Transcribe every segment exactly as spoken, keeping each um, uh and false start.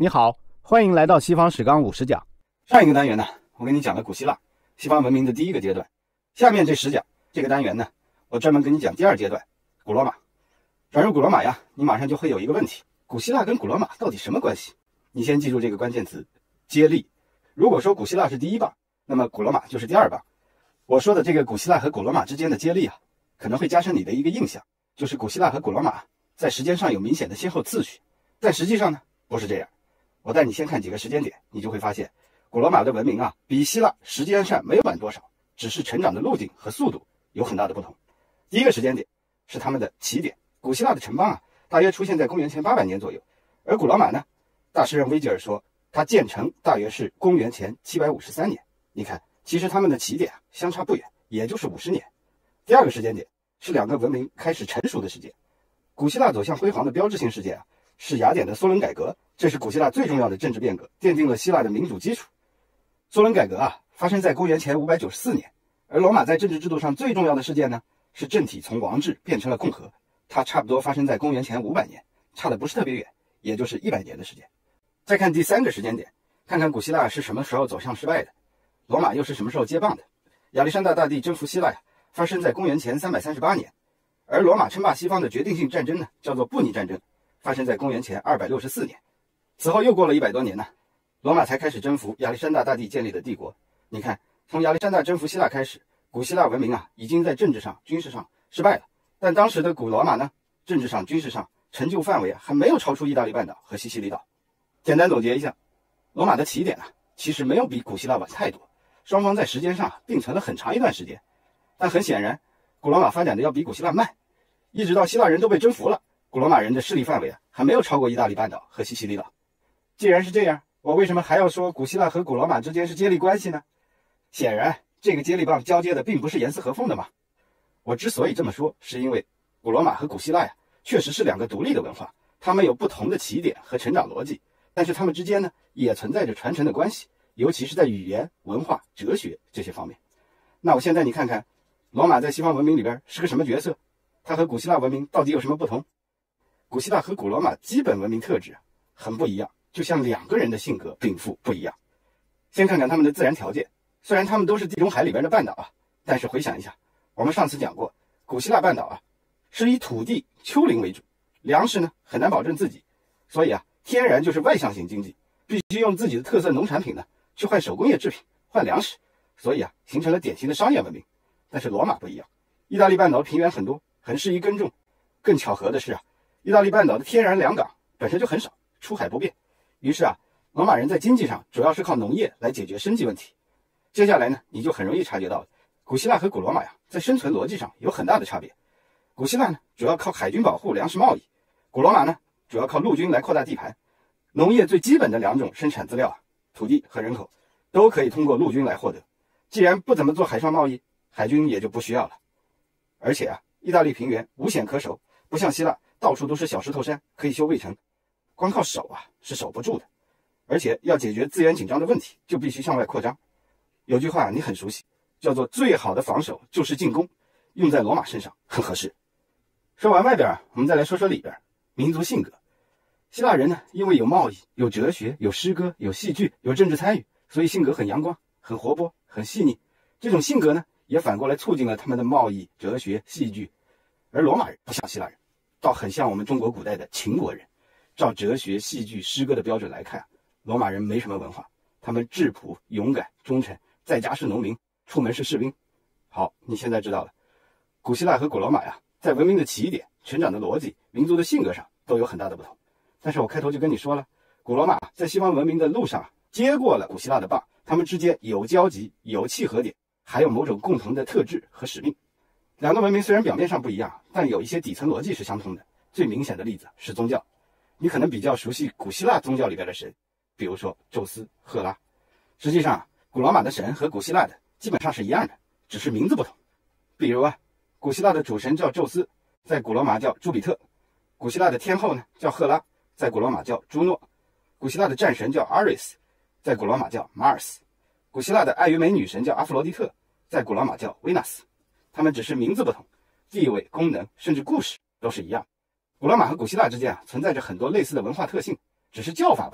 你好，欢迎来到西方史纲五十讲。上一个单元呢，我跟你讲了古希腊，西方文明的第一个阶段。下面这十讲这个单元呢，我专门跟你讲第二阶段，古罗马。转入古罗马呀，你马上就会有一个问题：古希腊跟古罗马到底什么关系？你先记住这个关键词：接力。如果说古希腊是第一棒，那么古罗马就是第二棒。我说的这个古希腊和古罗马之间的接力啊，可能会加深你的一个印象，就是古希腊和古罗马在时间上有明显的先后次序，但实际上呢，不是这样。我带你先看几个时间点，你就会发现，古罗马的文明啊，比希腊时间上没有晚多少，只是成长的路径和速度有很大的不同。第一个时间点是他们的起点，古希腊的城邦啊，大约出现在公元前八百年左右，而古罗马呢，大诗人维吉尔说，它建成大约是公元前七百五十三年。你看，其实他们的起点啊，相差不远，也就是五十年。第二个时间点是两个文明开始成熟的时间。古希腊走向辉煌的标志性事件啊，是雅典的梭伦改革，这是古希腊最重要的政治变革，奠定了希腊的民主基础。梭伦改革啊，发生在公元前五百九十四年，而罗马在政治制度上最重要的事件呢，是政体从王制变成了共和，它差不多发生在公元前五百年，差的不是特别远，也就是一百年的时间。再看第三个时间点，看看古希腊是什么时候走向失败的，罗马又是什么时候接棒的。亚历山大大帝征服希腊呀，发生在公元前三百三十八年，而罗马称霸西方的决定性战争呢，叫做布匿战争，发生在公元前二百六十四年。此后又过了一百多年呢，罗马才开始征服亚历山大大帝建立的帝国。你看，从亚历山大征服希腊开始，古希腊文明啊，已经在政治上、军事上失败了。但当时的古罗马呢，政治上、军事上成就范围啊，还没有超出意大利半岛和西西里岛。简单总结一下，罗马的起点啊，其实没有比古希腊晚太多，双方在时间上并存了很长一段时间。但很显然，古罗马发展的要比古希腊慢，一直到希腊人都被征服了，古罗马人的势力范围啊，还没有超过意大利半岛和西西里岛。既然是这样，我为什么还要说古希腊和古罗马之间是接力关系呢？显然，这个接力棒交接的并不是严丝合缝的嘛。我之所以这么说，是因为古罗马和古希腊呀，确实是两个独立的文化，它们有不同的起点和成长逻辑，但是它们之间呢，也存在着传承的关系，尤其是在语言、文化、哲学这些方面。那我现在你看看，罗马在西方文明里边是个什么角色？它和古希腊文明到底有什么不同？古希腊和古罗马基本文明特质很不一样，就像两个人的性格禀赋不一样。先看看他们的自然条件，虽然他们都是地中海里边的半岛啊，但是回想一下，我们上次讲过，古希腊半岛啊，是以土地、丘陵为主，粮食呢很难保证自己，所以啊，天然就是外向型经济，必须用自己的特色农产品呢去换手工业制品、换粮食，所以啊，形成了典型的商业文明。但是罗马不一样，意大利半岛平原很多，很适宜耕种。更巧合的是啊，意大利半岛的天然良港本身就很少，出海不便，于是啊，罗马人在经济上主要是靠农业来解决生计问题。接下来呢，你就很容易察觉到了，古希腊和古罗马呀，在生存逻辑上有很大的差别。古希腊呢，主要靠海军保护、粮食贸易；古罗马呢，主要靠陆军来扩大地盘。农业最基本的两种生产资料啊，土地和人口，都可以通过陆军来获得。既然不怎么做海上贸易，海军也就不需要了。而且啊，意大利平原无险可守，不像希腊到处都是小石头山，可以修卫城，光靠守啊是守不住的。而且要解决资源紧张的问题，就必须向外扩张。有句话你很熟悉，叫做最好的防守就是进攻，用在罗马身上很合适。说完外边，我们再来说说里边，民族性格。希腊人呢，因为有贸易、有哲学、有诗歌、有戏剧、有政治参与，所以性格很阳光、很活泼、很细腻。这种性格呢，也反过来促进了他们的贸易、哲学、戏剧。而罗马人不像希腊人，倒很像我们中国古代的秦国人。照哲学、戏剧、诗歌的标准来看，罗马人没什么文化，他们质朴、勇敢、忠诚，在家是农民，出门是士兵。好，你现在知道了，古希腊和古罗马呀，在文明的起点、成长的逻辑、民族的性格上都有很大的不同。但是我开头就跟你说了，古罗马在西方文明的路上接过了古希腊的棒，他们之间有交集、有契合点，还有某种共同的特质和使命。两个文明虽然表面上不一样，但有一些底层逻辑是相通的。最明显的例子是宗教，你可能比较熟悉古希腊宗教里边的神，比如说宙斯、赫拉。实际上，古罗马的神和古希腊的基本上是一样的，只是名字不同。比如啊，古希腊的主神叫宙斯，在古罗马叫朱比特；古希腊的天后呢叫赫拉，在古罗马叫朱诺；古希腊的战神叫阿瑞斯，在古罗马叫马尔斯；古希腊的爱与美女神叫阿弗罗狄特，在古罗马叫维纳斯。他们只是名字不同，地位、功能甚至故事都是一样。古罗马和古希腊之间啊，存在着很多类似的文化特性，只是叫法不同，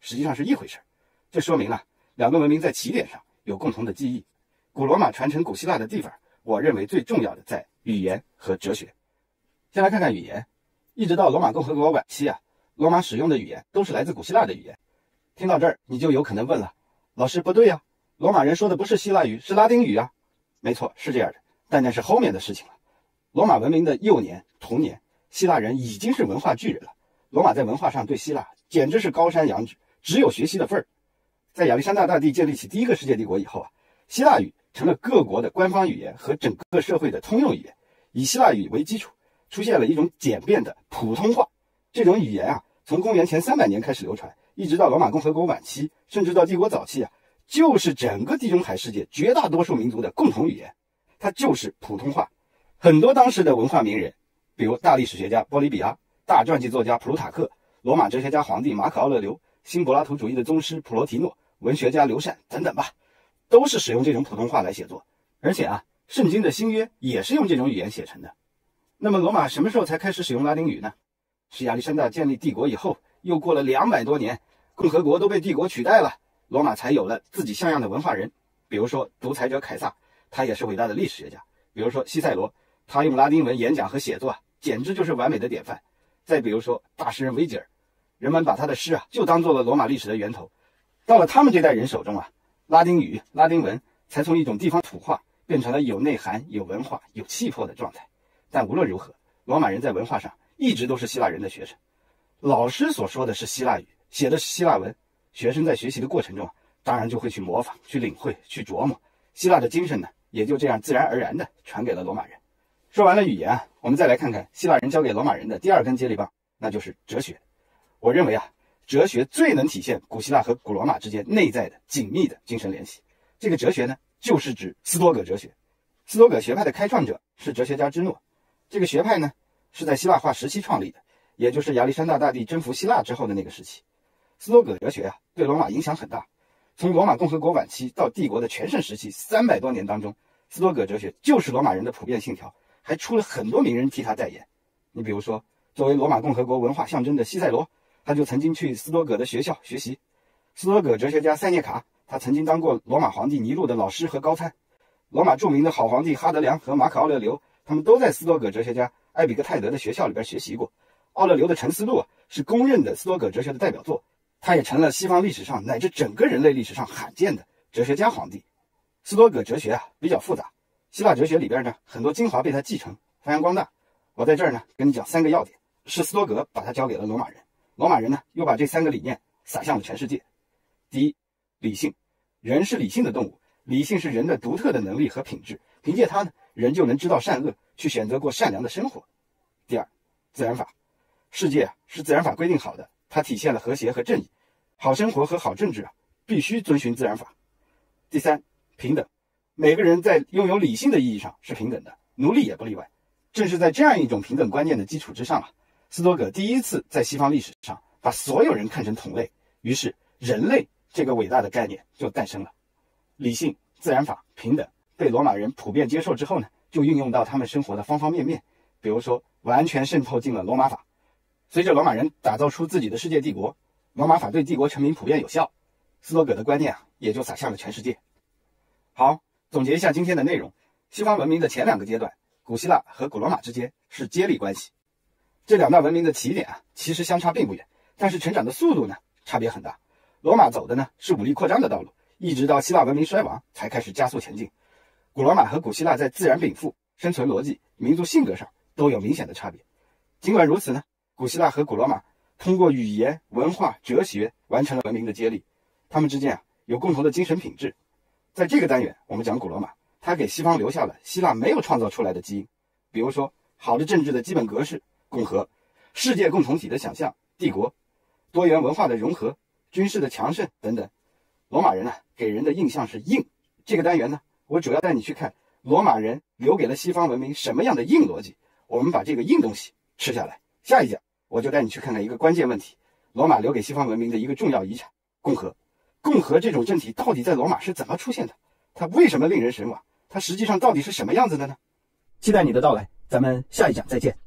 实际上是一回事。这说明了两个文明在起点上有共同的记忆。古罗马传承古希腊的地方，我认为最重要的在语言和哲学。先来看看语言，一直到罗马共和国晚期啊，罗马使用的语言都是来自古希腊的语言。听到这儿，你就有可能问了，老师不对啊，罗马人说的不是希腊语，是拉丁语啊。没错，是这样的，但那是后面的事情了。罗马文明的幼年、童年，希腊人已经是文化巨人了。罗马在文化上对希腊简直是高山仰止，只有学习的份儿。在亚历山大大帝建立起第一个世界帝国以后啊，希腊语成了各国的官方语言和整个社会的通用语言。以希腊语为基础，出现了一种简便的普通话。这种语言啊，从公元前三百年开始流传，一直到罗马共和国晚期，甚至到帝国早期啊，就是整个地中海世界绝大多数民族的共同语言，它就是普通话。很多当时的文化名人，比如大历史学家波利比亚、大传记作家普鲁塔克、罗马哲学家皇帝马可奥勒留、新柏拉图主义的宗师普罗提诺、文学家刘禅等等吧，都是使用这种普通话来写作。而且啊，圣经的新约也是用这种语言写成的。那么罗马什么时候才开始使用拉丁语呢？是亚历山大建立帝国以后，又过了两百多年，共和国都被帝国取代了，罗马才有了自己像样的文化人。比如说独裁者凯撒，他也是伟大的历史学家。比如说西塞罗，他用拉丁文演讲和写作啊，简直就是完美的典范。再比如说大诗人维吉尔，人们把他的诗啊就当做了罗马历史的源头。到了他们这代人手中啊，拉丁语、拉丁文才从一种地方土话变成了有内涵、有文化、有气魄的状态。但无论如何，罗马人在文化上一直都是希腊人的学生。老师所说的是希腊语，写的是希腊文，学生在学习的过程中当然就会去模仿、去领会、去琢磨。希腊的精神呢，也就这样自然而然地传给了罗马人。说完了语言啊，我们再来看看希腊人交给罗马人的第二根接力棒，那就是哲学。我认为啊，哲学最能体现古希腊和古罗马之间内在的紧密的精神联系。这个哲学呢，就是指斯多葛哲学。斯多葛学派的开创者是哲学家芝诺。这个学派呢，是在希腊化时期创立的，也就是亚历山大大帝征服希腊之后的那个时期。斯多葛哲学啊，对罗马影响很大。从罗马共和国晚期到帝国的全盛时期三百多年当中，斯多葛哲学就是罗马人的普遍信条，还出了很多名人替他代言。你比如说，作为罗马共和国文化象征的西塞罗，他就曾经去斯多葛的学校学习。斯多葛哲学家塞涅卡，他曾经当过罗马皇帝尼禄的老师和高参。罗马著名的好皇帝哈德良和马可奥勒留，他们都在斯多葛哲学家埃比克泰德的学校里边学习过。奥勒留的《沉思录》是公认的斯多葛哲学的代表作，他也成了西方历史上乃至整个人类历史上罕见的哲学家皇帝。斯多葛哲学啊比较复杂，希腊哲学里边呢很多精华被他继承发扬光大。我在这儿呢跟你讲三个要点，是斯多葛把它交给了罗马人，罗马人呢又把这三个理念撒向了全世界。第一，理性，人是理性的动物，理性是人的独特的能力和品质，凭借它呢，人就能知道善恶，去选择过善良的生活。第二，自然法，世界啊是自然法规定好的，它体现了和谐和正义，好生活和好政治啊必须遵循自然法。第三，平等，每个人在拥有理性的意义上是平等的，奴隶也不例外。正是在这样一种平等观念的基础之上啊，斯多葛第一次在西方历史上把所有人看成同类，于是人类这个伟大的概念就诞生了。理性、自然法、平等被罗马人普遍接受之后呢，就运用到他们生活的方方面面，比如说完全渗透进了罗马法。随着罗马人打造出自己的世界帝国，罗马法对帝国臣民普遍有效，斯多葛的观念啊也就洒向了全世界。好，总结一下今天的内容，西方文明的前两个阶段，古希腊和古罗马之间是接力关系。这两大文明的起点啊其实相差并不远，但是成长的速度呢差别很大。罗马走的呢是武力扩张的道路，一直到希腊文明衰亡才开始加速前进。古罗马和古希腊在自然禀赋、生存逻辑、民族性格上都有明显的差别。尽管如此呢，古希腊和古罗马通过语言、文化、哲学完成了文明的接力，他们之间啊有共同的精神品质。在这个单元我们讲古罗马，它给西方留下了希腊没有创造出来的基因，比如说好的政治的基本格式、共和、世界共同体的想象、帝国、多元文化的融合、军事的强盛等等。罗马人呢、啊、给人的印象是硬。这个单元呢，我主要带你去看罗马人留给了西方文明什么样的硬逻辑，我们把这个硬东西吃下来。下一讲我就带你去看看一个关键问题，罗马留给西方文明的一个重要遗产——共和。共和这种政体到底在罗马是怎么出现的？它为什么令人神往？它实际上到底是什么样子的呢？期待你的到来，咱们下一讲再见。